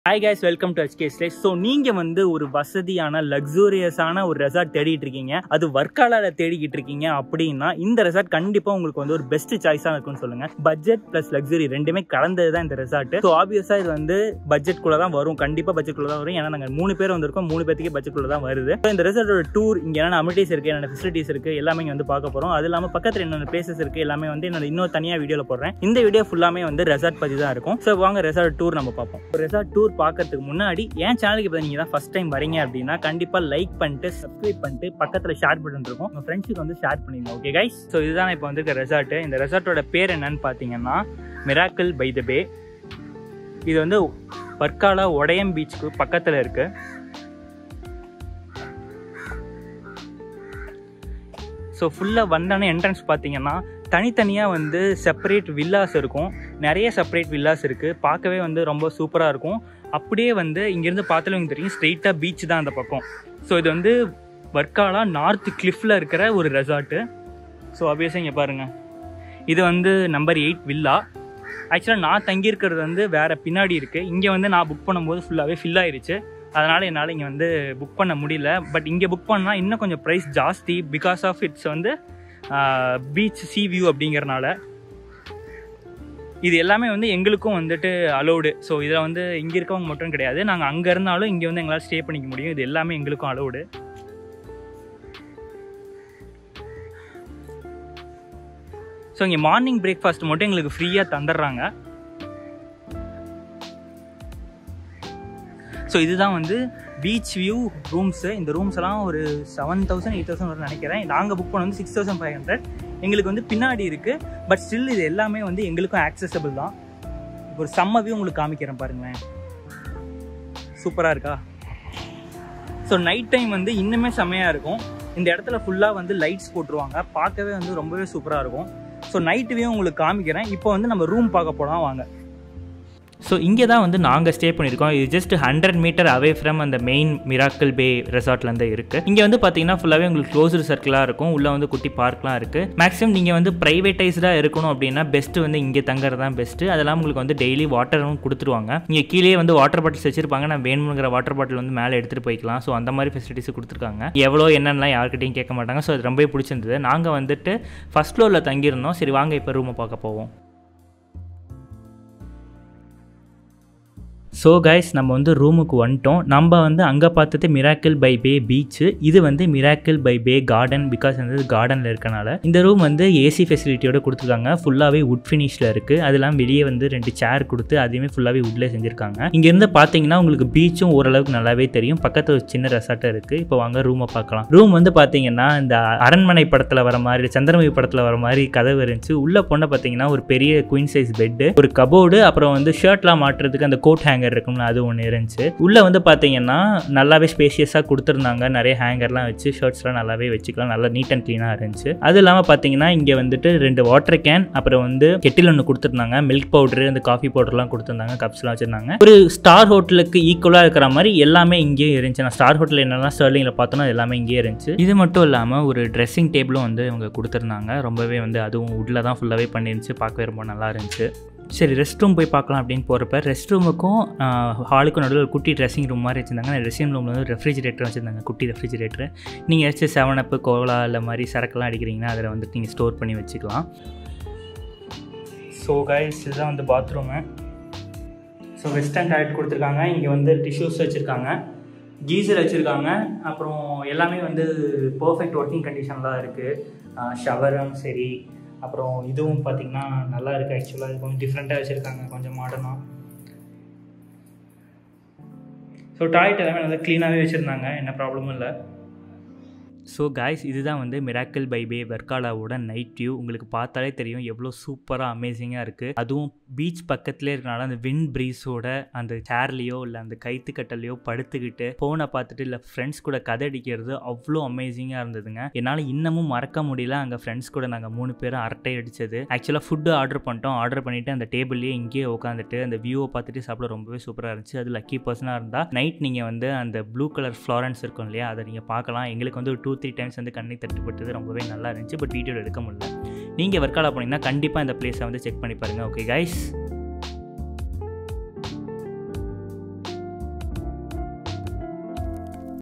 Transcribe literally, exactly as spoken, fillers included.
Hi guys, welcome to H K Slay. So நீங்க வந்து ஒரு வசதியான லக்ஸூரியஸான ஒரு ரெசார்ட் தேடிட்டு இருக்கீங்க, அது வர்க்காலால தேடிக்கிட்டு இருக்கீங்க அப்படின்னா இந்த ரெசார்ட் கண்டிப்பா உங்களுக்கு வந்து ஒரு பெஸ்ட் சாய்ஸா இருக்கும்னு சொல்லுங்க. பட்ஜெட் பிளஸ் லக்ஸுரி ரெண்டுமே கலந்தது தான் இந்த ரெசார்ட். ஸோ ஆப்வியஸா இது வந்து பட்ஜெட் குள்ள தான் வரும், கண்டிப்பா பட்ஜெட் குள்ள தான் வரும். ஏன்னா நாங்கள் மூணு பேர் வந்திருக்கோம், மூணு பேருக்கு பட்ஜெட் குள்ள தான் வருது. இந்த ரெசார்ட்டோட டூர் இங்க என்னென்ன அமினிட்டிஸ் இருக்கு, என்னென்ன ஃபெசிலிட்டிஸ் இருக்கு எல்லாமே இங்க வந்து பார்க்க போறோம். அது இல்லாம பக்கத்துல என்னென்ன பிளேசஸ் இருக்கு எல்லாமே வந்து என்னோட இன்னொரு தனியா வீடியோல போடுறேன். இந்த வீடியோ ஃபுல்லாமே வந்து ரெசார்ட் பத்தி தான் இருக்கும். ஸோ வாங்க ரெசார்ட் டூர் நம்ம பார்ப்போம். ரெசார்ட் டூர் பார்க்கறதுக்கு முன்னாடி என் சேனலுக்கு இப்போ நீங்கள் தான் ஃபர்ஸ்ட் டைம் வரீங்க அப்படின்னா கண்டிப்பாக லைக் பண்ணிட்டு சப்ஸ்கிரைப் பண்ணிட்டு பக்கத்தில் ஷேர் பட்டன் இருக்கும், உங்கள் ஃப்ரெண்ட்ஸுக்கு வந்து ஷேர் பண்ணிடுங்க. ஓகே கைஸ், ஸோ இதுதான் இப்போ வந்துருக்க ரெசார்ட்டு. இந்த ரெசார்ட்டோட பேர் என்னன்னு பார்த்தீங்கன்னா மிராக்கிள் பை த பே. இது வந்து வர்க்காலா ஒடையம் பீச்சுக்கு பக்கத்தில் இருக்கு. ஸோ ஃபுல்லாக வந்தானே என்ட்ரன்ஸ் பார்த்தீங்கன்னா தனித்தனியாக வந்து செப்பரேட் வில்லாஸ் இருக்கும், நிறைய செப்பரேட் வில்லாஸ் இருக்குது. பார்க்கவே வந்து ரொம்ப சூப்பராக இருக்கும். அப்படியே வந்து இங்கேருந்து பார்த்தாலும் உங்களுக்கு தெரியும் ஸ்ட்ரெயிட்டாக பீச் தான் அந்த பக்கம். ஸோ இது வந்து வர்க்காலா நார்த் கிளிஃபில் இருக்கிற ஒரு ரெசார்ட்டு. ஸோ ஆப்வியஸாக இங்கே பாருங்கள், இது வந்து நம்பர் எயிட் வில்லா. ஆக்சுவலாக நான் தங்கியிருக்கிறது வந்து வேறு பின்னாடி இருக்குது. இங்கே வந்து நான் புக் பண்ணும்போது ஃபுல்லாகவே ஃபில் ஆயிடுச்சு, அதனால் என்னால் இங்கே வந்து புக் பண்ண முடியல. பட் இங்கே புக் பண்ணால் இன்னும் கொஞ்சம் ப்ரைஸ் ஜாஸ்தி, பிகாஸ் ஆஃப் இட்ஸ் வந்து பீச் சி வியூ அப்படிங்கிறனால. இது எல்லாமே வந்து எங்களுக்கும் வந்துட்டு அலோடு. ஸோ இதில் வந்து இங்கே இருக்கவங்க மட்டும் கிடையாது, நாங்கள் அங்கே இருந்தாலும் இங்கே வந்து எங்களால் ஸ்டே பண்ணிக்க முடியும். இது எல்லாமே எங்களுக்கும் அலோடு. ஸோ இங்கே மார்னிங் பிரேக்ஃபாஸ்ட் மட்டும் எங்களுக்கு ஃப்ரீயாக தந்துடுறாங்க. ஸோ இதுதான் வந்து பீச் வியூ ரூம்ஸு. இந்த ரூம்ஸ் எல்லாம் ஒரு செவன் தௌசண்ட் எயிட் தௌசண்ட் வரும் நினைக்கிறேன். நாங்கள் புக் பண்ண வந்து சிக்ஸ் தௌசண்ட் ஃபைவ் ஹண்ட்ரட் எங்களுக்கு வந்து பின்னாடி இருக்குது. பட் ஸ்டில் இது எல்லாமே வந்து எங்களுக்கும் ஆக்சசபிள் தான். இப்போ ஒரு செம்ம வியூ உங்களுக்கு காமிக்கிறேன் பாருங்களேன், சூப்பராக இருக்கா? ஸோ நைட் டைம் வந்து இன்னுமே செம்மையாக இருக்கும். இந்த இடத்துல ஃபுல்லாக வந்து லைட்ஸ் போட்டுருவாங்க, பார்க்கவே வந்து ரொம்பவே சூப்பராக இருக்கும். ஸோ நைட் வியூ உங்களுக்கு காமிக்கிறேன். இப்போ வந்து நம்ம ரூம் பார்க்க போகலாம் வாங்க. ஸோ இங்கே தான் வந்து நாங்கள் ஸ்டே பண்ணியிருக்கோம். இது just hundred metre away from அந்த மெயின் மிராக்கிள் பே ரெசார்ட்லேருந்து இருக்குது. இங்கே வந்து பார்த்தீங்கன்னா ஃபுல்லாகவே உங்களுக்கு க்ளோஸ்டு சர்க்கிளாக இருக்கும், உள்ளே வந்து குட்டி பார்க்லாம் இருக்குது. மேக்ஸிமம் நீங்கள் வந்து ப்ரைவேட்டைஸ்டாக இருக்கணும் அப்படின்னா பெஸ்ட்டு வந்து இங்கே தங்குறது தான் பெஸ்ட்டு. அதெல்லாம் உங்களுக்கு வந்து டெய்லி வாட்டரும் கொடுத்துருவாங்க. இங்கே கீழே வந்து வாட்டர் பாட்டில்ஸ் வச்சிருப்பாங்க, நான் வேணுங்கிற வாட்டர் பாட்டில் வந்து மேலே எடுத்துகிட்டு போய்க்கலாம். ஸோ அந்த மாதிரி ஃபெசிலிட்டிஸ் கொடுத்துருக்காங்க. எவ்வளோ என்னென்னலாம் யார்கிட்டையும் கேட்க மாட்டாங்க. ஸோ அது ரொம்பவே பிடிச்சிருந்தது. நாங்கள் வந்துட்டு ஃபஸ்ட் ஃப்ளோரில் தங்கியிருந்தோம். சரி வாங்க இப்போ ரூமை பார்க்க போவோம். ஸோ கைஸ், நம்ம வந்து ரூமுக்கு வந்துட்டோம். நம்ம வந்து அங்கே பார்த்தது மிராக்கிள் பை பே பீச்சு, இது வந்து Miracle by Bay garden. Because வந்து கார்டனில் இருக்கனால இந்த ரூம் வந்து ஏசி ஃபெசிலிட்டியோட கொடுத்துருக்காங்க. ஃபுல்லாகவே வுட் ஃபினிஷில் இருக்குது. அதெல்லாம் வெளியே வந்து ரெண்டு சேர் கொடுத்து அதையுமே ஃபுல்லாகவே வுட்லேயே செஞ்சுருக்காங்க. இங்கேருந்து பார்த்தீங்கன்னா உங்களுக்கு பீச்சும் ஓரளவுக்கு நல்லாவே தெரியும். பக்கத்தில் ஒரு சின்ன ரெசார்ட்டாக இருக்குது. இப்போ வாங்க ரூமை பார்க்கலாம். ரூம் வந்து பார்த்தீங்கன்னா இந்த அரண்மனை படத்தில் வர மாதிரி, சந்திரமுகி படத்தில் வர மாதிரி கதவு இருந்துச்சு. உள்ளே போன பார்த்தீங்கன்னா ஒரு பெரிய குயின் சைஸ் பெட்டு, ஒரு கபோர்டு, அப்புறம் வந்து ஷர்ட்லாம் மாட்டுறதுக்கு அந்த கோட் ஹேங்கர் இருக்கும்ல அது ஒன்று இருந்துச்சு. உள்ள வந்து பார்த்தீங்கன்னா நல்லாவே ஸ்பேஷியஸாக கொடுத்துருந்தாங்க. நிறைய ஹேங்கர்லாம் வச்சு ஷர்ட்ஸ்லாம் நல்லாவே வச்சுக்கலாம், நல்லா நீட் அண்ட் க்ளீனாக இருந்துச்சு. அது இல்லாமல் பார்த்தீங்கன்னா இங்கே வந்துட்டு ரெண்டு வாட்டர் கேன், அப்புறம் வந்து கெட்டில் ஒன்று கொடுத்துருந்தாங்க. மில்க் பவுடரு, அந்த காஃபி பவுடர்லாம் கொடுத்துருந்தாங்க, கப்ஸ்லாம் வச்சுருந்தாங்க. ஒரு ஸ்டார் ஹோட்டலுக்கு ஈக்குவலாக இருக்கிற மாதிரி எல்லாமே இங்கேயும் இருந்துச்சு. நான் ஸ்டார் ஹோட்டல் என்னெல்லாம் ஸ்டர்லிங்கில் பார்த்தோன்னா எல்லாமே இங்கேயே இருந்துச்சு. இது மட்டும் இல்லாமல் ஒரு ட்ரெஸ்ஸிங் டேபிளும் வந்து இவங்க கொடுத்துருந்தாங்க. ரொம்பவே வந்து அதுவும் உள்ள தான் ஃபுல்லாகவே பண்ணிருந்துச்சு, பார்க்கவே ரொம்ப நல்லா இருந்துச்சு. சரி ரெஸ்ட் ரூம் போய் பார்க்கலாம் அப்படின்னு போகிறப்ப ரெஸ்ட் ரூமுக்கும் ஹாலுக்கும் நடுவில் ஒரு குட்டி ட்ரெஸ்ஸிங் ரூம் மாதிரி வச்சுருந்தாங்க. ட்ரெஸ்ஸிங் ரூமில் வந்து ரெஃப்ரிஜிரேட்டர் வச்சுருந்தாங்க, குட்டி ரெஃப்ரிஜிரேட்டர். நீங்கள் ஏதாச்சும் செவன் அப்பு, கோலா இல்லை மாதிரி சரக்குலாம் அடிக்கிறீங்கன்னா அதில் வந்துட்டு நீங்கள் ஸ்டோர் பண்ணி வச்சுக்கலாம். ஸோ கைஸ், இதுதான் வந்து பாத்ரூமு. ஸோ வெஸ்டர்ன் டாய்லெட் கொடுத்துருக்காங்க. இங்கே வந்து டிஷ்யூஸ் வச்சுருக்காங்க, கீசர் வச்சுருக்காங்க. அப்புறம் எல்லாமே வந்து பர்ஃபெக்ட் ஒர்க்கிங் கண்டிஷனில் தான் இருக்குது. ஷவரும் சரி, அப்புறம் இதுவும் பார்த்திங்கன்னா நல்லா இருக்குது. ஆக்சுவலாக இது கொஞ்சம் டிஃப்ரெண்ட்டாக வச்சுருக்காங்க, கொஞ்சம் மாடர்னாக. ஸோ டாய்லெட் எல்லாமே நல்லா க்ளீனாகவே வச்சுருந்தாங்க, என்ன ப்ராப்ளமும் இல்லை. ஸோ கைஸ், இதுதான் வந்து மிராக்கிள் பை பே வர்க்காலாவோட நைட் வியூ. உங்களுக்கு பார்த்தாலே தெரியும் எவ்வளோ சூப்பராக அமேசிங்காக இருக்குது. அதுவும் பீச் பக்கத்துலேயே இருக்கனால அந்த விண்ட் ப்ரீஸோட அந்த சேர்லேயோ இல்லை அந்த கைத்துக்கட்டலையோ படுத்துக்கிட்டு ஃபோனை பார்த்துட்டு இல்லை ஃப்ரெண்ட்ஸ் கூட கதை அடிக்கிறது அவ்வளோ அமேசிங்காக இருந்ததுங்க. என்னால் இன்னமும் மறக்க முடியல அங்கே ஃப்ரெண்ட்ஸ் கூட நாங்கள் மூணு பேரும் அரட்டை அடித்தது. ஆக்சுவலாக ஃபுட்டு ஆர்டர் பண்ணிட்டோம். ஆர்டர் பண்ணிவிட்டு அந்த டேபிள்லேயே இங்கேயே உட்காந்துட்டு அந்த வியூவை பார்த்துட்டு சாப்பிட ரொம்பவே சூப்பராக இருந்துச்சு. அது லக்கி பர்சனாக இருந்தால் நைட் நீங்கள் வந்து அந்த ப்ளூ கலர் ஃப்ளாரன்ஸ் இருக்கும் இல்லையா, அதை நீங்கள் பார்க்கலாம். எங்களுக்கு வந்து ஒரு டூ த்ரீ டைம்ஸ் வந்து கண்ணை தட்டுப்பட்டது, ரொம்பவே நல்லா இருந்துச்சு. பட் வீடியோவில் எடுக்க முடியல. நீங்கள் வர்க்காலா போனீங்கன்னா கண்டிப்பாக இந்த பிளேஸை வந்து செக் பண்ணி பாருங்கள். Okay guys.